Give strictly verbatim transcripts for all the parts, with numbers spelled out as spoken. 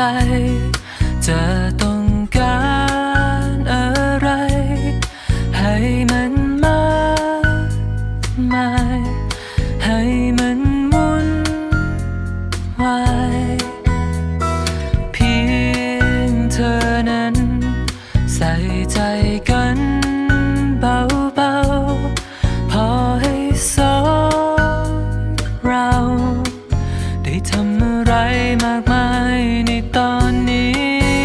จะต้องการอะไรให้มันมากมายให้มันวุ่นวายเพียงเธอนั้นใส่ใจกันเบาๆพอให้สองเราได้ทำอะไรมากมายในตอนนี้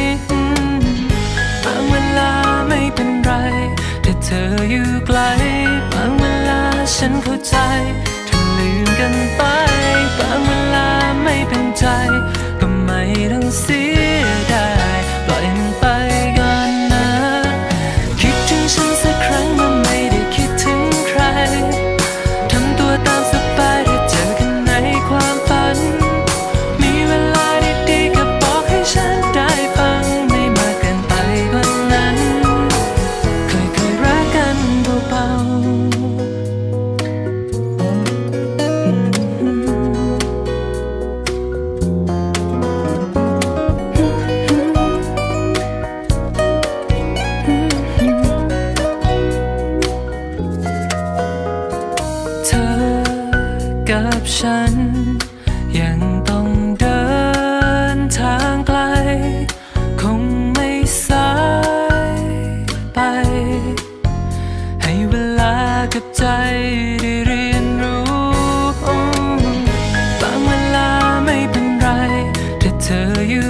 บางเวลาไม่เป็นไรถ้าเธออยู่ไกลบางเวลาฉันเข้าใจถ้าลืมกันไปบางเวลาไม่เป็นใจก็ไม่ต้องเสียดายปล่อยมันไปก่อนนะคิดถึงฉันสักครั้งเมื่อไม่ได้คิดถึงใครทำตัวตามสบายถ้าเจอกันในความฝันมีเวลาดีๆก็บอกให้ฉันได้ฟังไม่มากเกินไปกว่านั้นเคยๆรักกันเบาๆเธอกับฉันยังต้องเดินทางไกลคงไม่สายไปให้เวลากับใจได้เรียนรู้บางเวลาไม่เป็นไรถ้าเธออยู่